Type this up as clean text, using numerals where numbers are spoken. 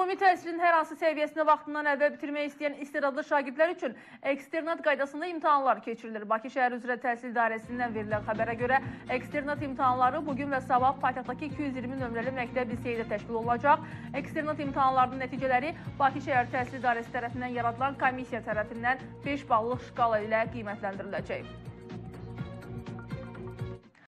Ümumi təhsilin hər hansı səviyyəsini vaxtından əvvəl bitirmək istəyən istedadlı şagirdlər üçün eksternat qaydasında imtahanlar keçirilir. Bakı şəhər üzrə təhsil idarəsindən verilən xəbərə görə eksternat imtahanları bugün və sabah paytaxtdakı 220 nömrəli məktəb liseydə təşkil olunacaq. Eksternat imtahanlarının nəticələri Bakı şəhər təhsil idarəsi tərəfindən yaradılan komissiya tərəfindən 5 ballıq şkala ilə qiymətləndiriləcək.